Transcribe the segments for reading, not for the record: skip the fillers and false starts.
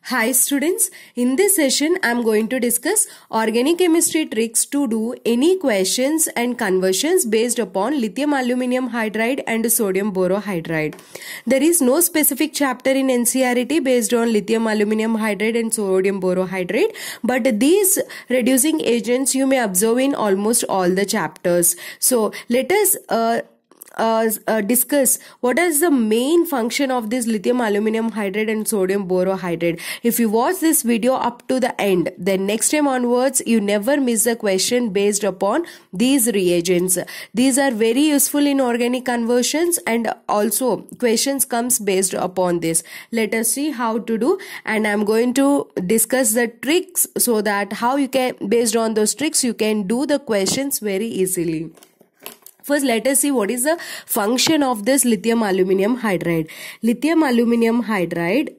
Hi students, in this session I am going to discuss organic chemistry tricks to do any questions and conversions based upon lithium aluminum hydride and sodium borohydride. There is no specific chapter in NCERT based on lithium aluminum hydride and sodium borohydride, but these reducing agents you may observe in almost all the chapters. So let us discuss what is the main function of this lithium aluminum hydride and sodium borohydride. If you watch this video up to the end, then next time onwards you never miss a question based upon these reagents. These are very useful in organic conversions and also questions comes based upon this. Let us see how to do, and I'm going to discuss the tricks so that how you can, based on those tricks, you can do the questions very easily. First, let us see what is the function of this lithium aluminum hydride. Lithium aluminum hydride,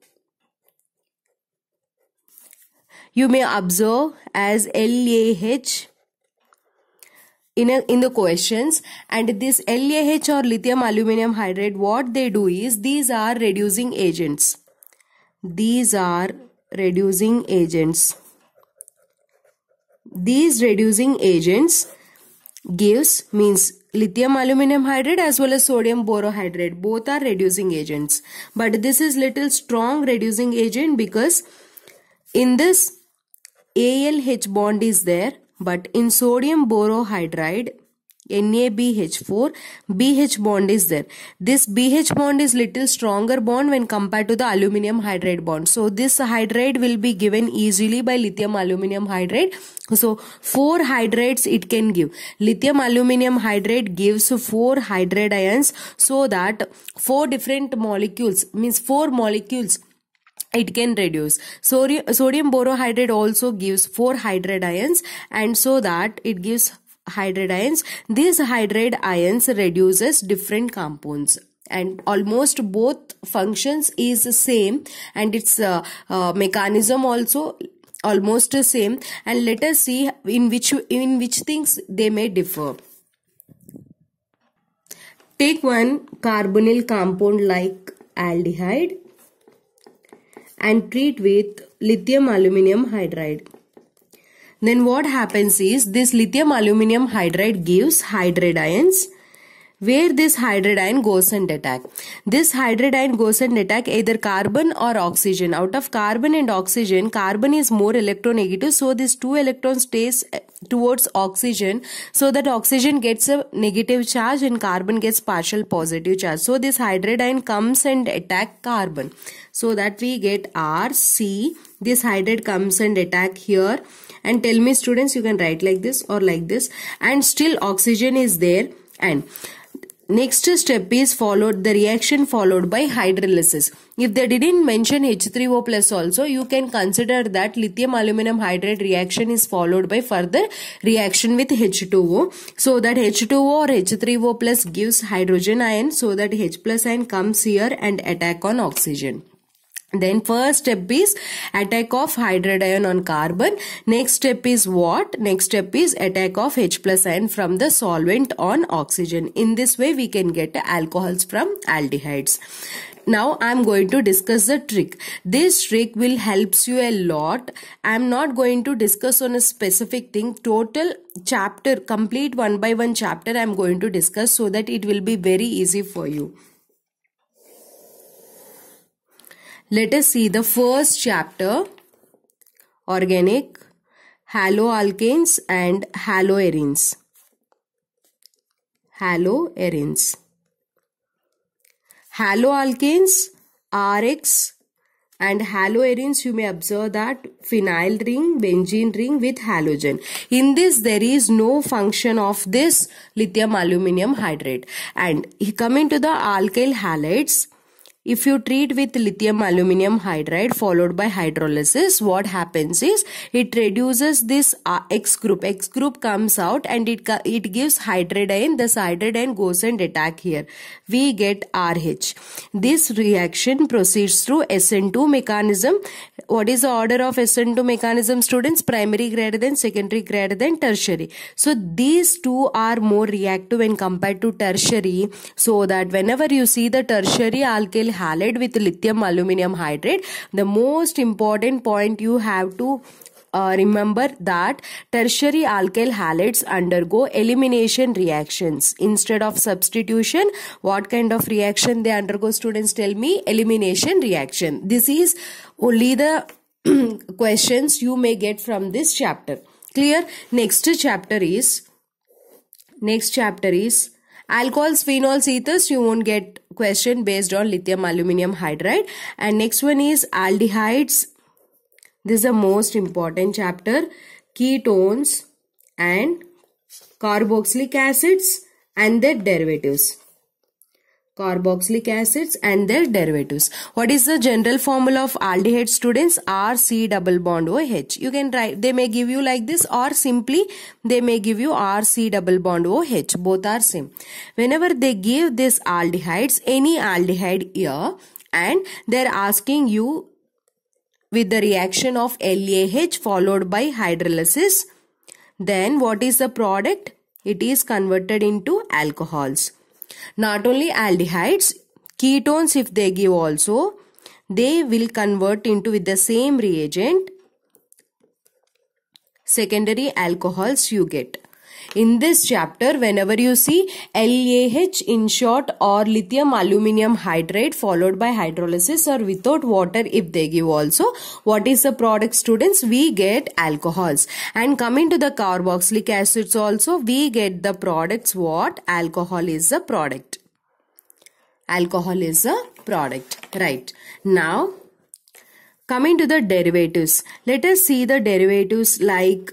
you may observe as LAH in the questions, and this LAH or lithium aluminum hydride, what they do is these are reducing agents. These are reducing agents. These reducing agents gives means lithium aluminum hydride as well as sodium borohydride, both are reducing agents, but this is little strong reducing agent because in this ALH bond is there, but in sodium borohydride NaBH4 BH bond is there. This BH bond is little stronger bond when compared to the aluminum hydride bond. So this hydride will be given easily by lithium aluminum hydride. So 4 hydrides it can give. Lithium aluminum hydride gives 4 hydride ions, so that 4 different molecules means 4 molecules it can reduce. Sodium borohydride also gives 4 hydride ions, and so that it gives hydride ions. These hydride ions reduces different compounds, and almost both functions is the same, and its mechanism also almost the same. And let us see in which things they may differ. Take one carbonyl compound like aldehyde and treat with lithium aluminum hydride. Then what happens is this lithium aluminum hydride gives hydride ions, where this hydride ion goes and attack. This hydride ion goes and attack either carbon or oxygen. Out of carbon and oxygen, carbon is more electronegative, so this 2 electrons stays towards oxygen, so that oxygen gets a negative charge and carbon gets partial positive charge. So this hydride ion comes and attack carbon, so that we get RC. This hydride comes and attack here, and tell me students, you can write like this or like this, and still oxygen is there. And next step is followed, the reaction followed by hydrolysis. If they didn't mention H3O plus also, you can consider that lithium aluminum hydride reaction is followed by further reaction with H2O. So that H2O or H3O plus gives hydrogen ion, so that H plus ion comes here and attack on oxygen. Then first step is attack of hydride ion on carbon. Next step is what? Next step is attack of H plus ion from the solvent on oxygen. In this way we can get alcohols from aldehydes. Now I am going to discuss the trick. This trick will helps you a lot. I am not going to discuss on a specific thing. Total chapter, complete one by one chapter I am going to discuss, so that it will be very easy for you. Let us see the first chapter, organic haloalkanes and haloarenes. Haloarenes. Haloalkanes, RX, and haloarenes, you may observe that phenyl ring, benzene ring with halogen. In this there is no function of this lithium aluminum hydride. And coming to the alkyl halides, if you treat with lithium aluminum hydride followed by hydrolysis, what happens is it reduces this X group. X group comes out and it gives hydride ion. This hydride ion goes and attack here. We get RH. This reaction proceeds through SN2 mechanism. What is the order of SN2 mechanism, students? Primary greater than, secondary greater than, tertiary. So these two are more reactive when compared to tertiary, so that whenever you see the tertiary alkyl alkyl halide with lithium aluminum hydride. The most important point you have to remember that tertiary alkyl halides undergo elimination reactions instead of substitution. What kind of reaction they undergo, students? Tell me. Elimination reaction. This is only the questions you may get from this chapter. Clear? Next chapter is alcohols, phenols, ethers. You won't get question based on lithium aluminum hydride. And next one is aldehydes. This is the most important chapter. Ketones and carboxylic acids and their derivatives. Carboxylic acids and their derivatives. What is the general formula of aldehyde, students? RC double bond OH. You can write, they may give you like this, or simply they may give you RC double bond OH. Both are same. Whenever they give this aldehydes, any aldehyde here, and they're asking you with the reaction of LAH followed by hydrolysis, then what is the product? It is converted into alcohols. Not only aldehydes, ketones if they give also, they will convert into with the same reagent secondary alcohols you get. In this chapter, whenever you see LAH in short or lithium aluminum hydride followed by hydrolysis or without water if they give also, what is the product, students? We get alcohols. And coming to the carboxylic acids also, we get the products what? Alcohol is the product. Alcohol is the product. Right. Now, coming to the derivatives. Let us see the derivatives like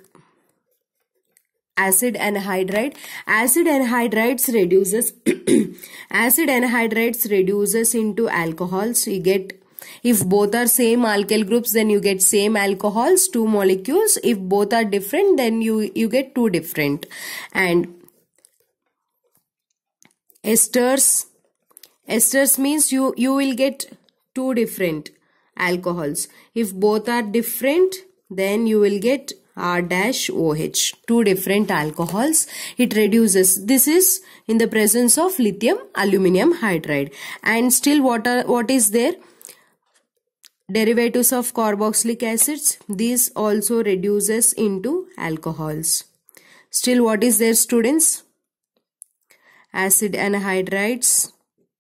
acid anhydride. Acid anhydrides reduces acid anhydrides reduces into alcohols. You get, if both are same alkyl groups, then you get same alcohols, 2 molecules. If both are different, then you get 2 different. And esters means you will get 2 different alcohols. If both are different, then you will get R-OH, 2 different alcohols. It reduces. This is in the presence of lithium aluminum hydride. And still what is there? Derivatives of carboxylic acids. This also reduces into alcohols. Still what is there, students? Acid anhydrides.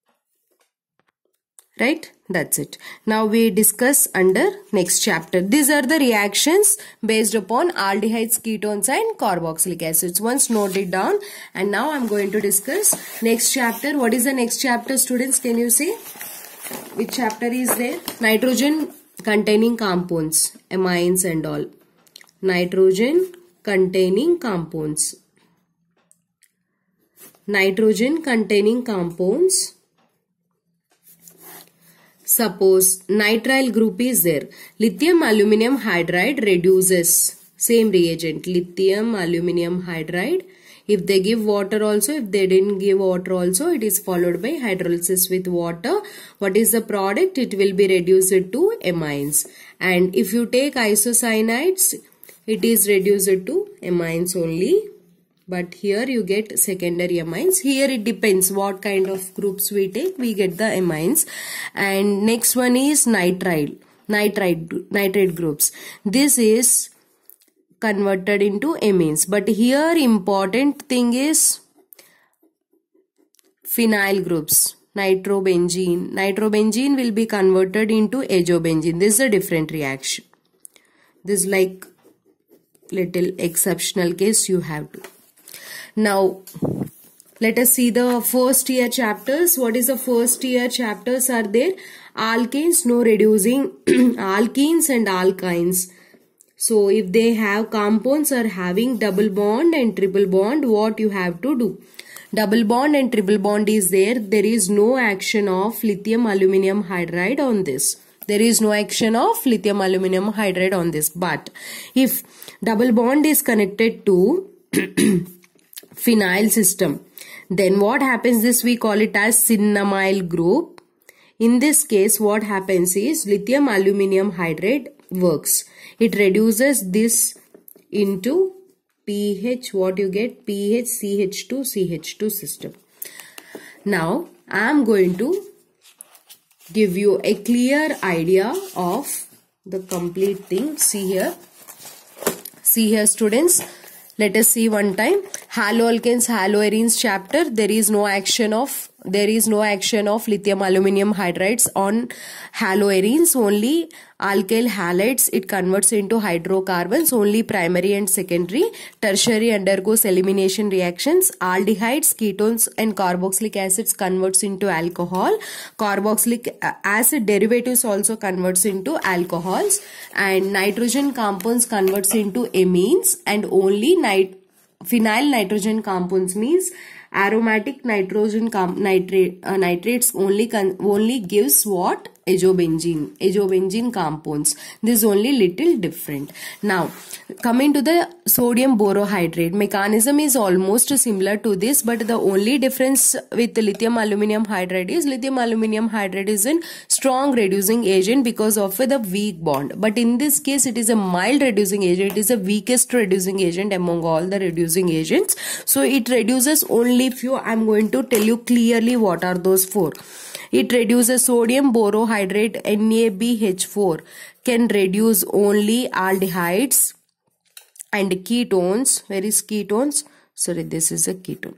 Right? That's it. Now we discuss under next chapter. These are the reactions based upon aldehydes, ketones and carboxylic acids. Once note it down. And now I'm going to discuss next chapter. What is the next chapter, students? Can you see? Which chapter is there? Nitrogen containing compounds, amines and all. Nitrogen containing compounds. Nitrogen containing compounds. Suppose nitrile group is there. Lithium aluminum hydride reduces. Same reagent. Lithium aluminum hydride. If they give water also, if they didn't give water also, it is followed by hydrolysis with water. What is the product? It will be reduced to amines. And if you take isocyanides, it is reduced to amines only. But here you get secondary amines. Here it depends what kind of groups we take. We get the amines. And next one is nitrate groups. This is converted into amines. But here important thing is phenyl groups. Nitrobenzene. Nitrobenzene will be converted into azobenzene. This is a different reaction. This is like little exceptional case you have to. Now, let us see the first year chapters. What is the first year chapters are there? Alkanes, no reducing. Alkenes and alkynes. So, if they have compounds are having double bond and triple bond, what you have to do? Double bond and triple bond is there. There is no action of lithium aluminum hydride on this. There is no action of lithium aluminum hydride on this. But if double bond is connected to phenyl system, then what happens? This we call it as cinnamyl group. In this case, what happens is lithium aluminum hydride works. It reduces this into pH. What you get? pH CH2 CH2 system. Now I am going to give you a clear idea of the complete thing. See here students, let us see one time. Haloalkanes, haloarenes chapter, there is no action of lithium aluminum hydrides on haloarenes. Only alkyl halides it converts into hydrocarbons, only primary and secondary. Tertiary undergoes elimination reactions. Aldehydes, ketones and carboxylic acids converts into alcohol. Carboxylic acid derivatives also converts into alcohols, and nitrogen compounds converts into amines, and only phenyl nitrogen compounds means aromatic nitrogen nitrates only gives what? Azobenzene compounds. This is only little different. Now coming to the sodium borohydrate, mechanism is almost similar to this, but the only difference with the lithium aluminum hydride is lithium aluminum hydride is a strong reducing agent because of the weak bond, but in this case it is a mild reducing agent. It is the weakest reducing agent among all the reducing agents, so it reduces only few. I am going to tell you clearly what are those four. It reduces sodium borohydrate NaBH4 can reduce only aldehydes and ketones. Where is ketones? Sorry, this is a ketone.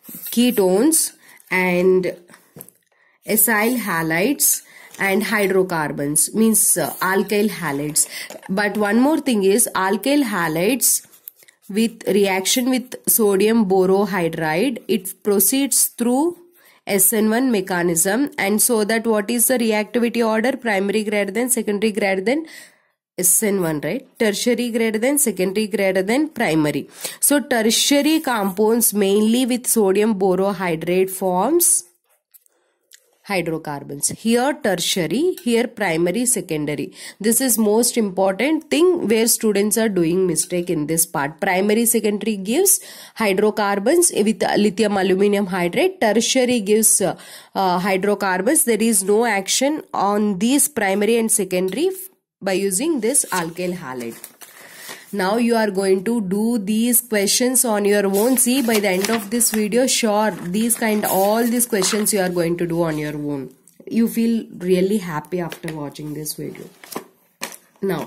Ketones and acyl halides and hydrocarbons, means alkyl halides. But one more thing is alkyl halides with reaction with sodium borohydride, it proceeds through SN1 mechanism, and so that what is the reactivity order? Primary greater than, secondary greater than SN1, right? Tertiary greater than, secondary greater than primary. So tertiary compounds mainly with sodium borohydrate forms hydrocarbons. Here tertiary, here primary, secondary. This is most important thing where students are doing mistake in this part. Primary, secondary gives hydrocarbons with lithium aluminum hydride. Tertiary gives hydrocarbons. There is no action on these primary and secondary by using this alkyl halide. Now you are going to do these questions on your own. See, by the end of this video, sure, all these questions you are going to do on your own. You feel really happy after watching this video. Now,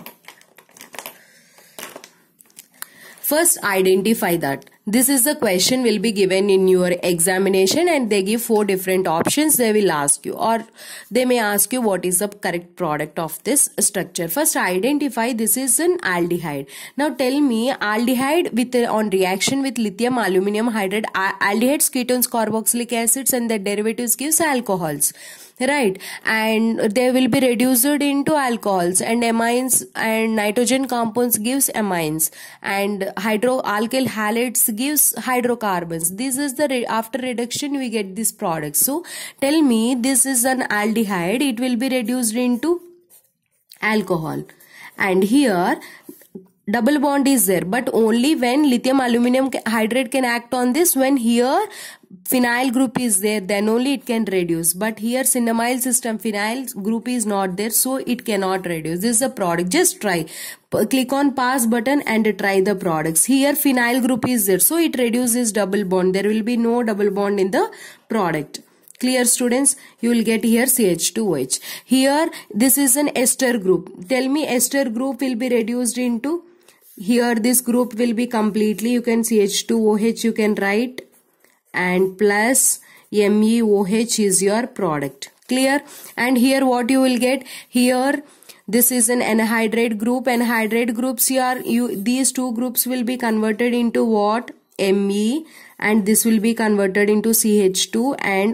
first identify that. This is the question will be given in your examination, and they give 4 different options. They will ask you, or they may ask you what is the correct product of this structure. First identify this is an aldehyde. Now tell me aldehyde with on reaction with lithium aluminum hydride, aldehydes, ketones, carboxylic acids and the derivatives gives alcohols. Right, and they will be reduced into alcohols, and amines and nitrogen compounds gives amines, and alkyl halides gives hydrocarbons. This is the after reduction we get this product. So tell me, this is an aldehyde, it will be reduced into alcohol, and here double bond is there, but only when lithium aluminum hydride can act on this. When here phenyl group is there, then only it can reduce, but here cinnamyl system phenyl group is not there, so it cannot reduce. This is a product. Just try, click on pass button and try the products. Here phenyl group is there, so it reduces double bond. There will be no double bond in the product. Clear students? You will get here CH2OH. Here this is an ester group. Tell me ester group will be reduced into, here this group will be completely, you can CH2OH you can write, and plus MEOH is your product. Clear? And here what you will get, here this is an anhydride group. Anhydride groups here, these two groups will be converted into what? Me, and this will be converted into CH2 and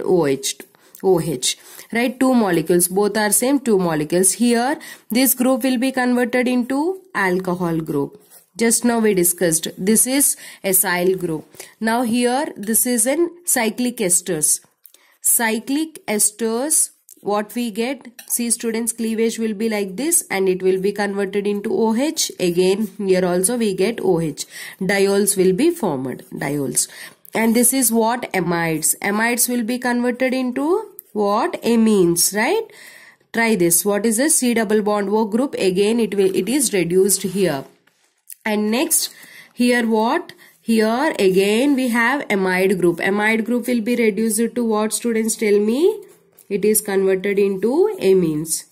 OH. Right, 2 molecules, both are same 2 molecules. Here this group will be converted into alcohol group. Just now we discussed, this is acyl group. Now here this is an cyclic esters. Cyclic esters, what we get? See students, cleavage will be like this, and it will be converted into OH. Again here also we get OH. Diols will be formed, diols. And this is what? Amides. Amides will be converted into what? Amines, right? Try this. What is a C double bond O group? Again it is reduced here. And next here what? Here again we have amide group. Amide group will be reduced to what, students? Tell me. it is converted into amines.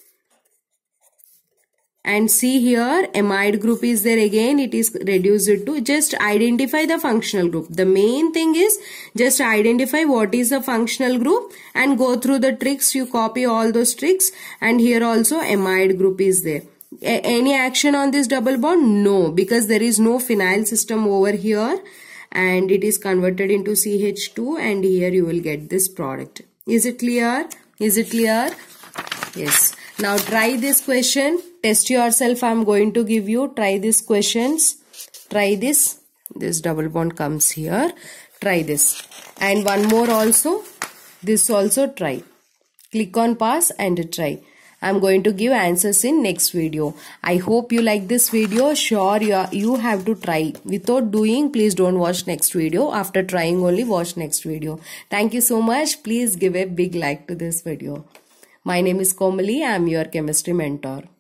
And see here, amide group is there again, it is reduced to, just identify the functional group. The main thing is just identify what is the functional group and go through the tricks. You copy all those tricks, and here also amide group is there. Any action on this double bond? No, because there is no phenyl system over here, and it is converted into CH2, and here you will get this product. Is it clear? Is it clear? Yes. Now try this question. Test yourself. I am going to give you. Try these questions. Try this. This double bond comes here. Try this. And one more also. This also try. Click on pass and try. I am going to give answers in next video. I hope you like this video. Sure, you have to try. Without doing, please don't watch next video. After trying only, watch next video. Thank you so much. Please give a big like to this video. My name is Komali. I am your chemistry mentor.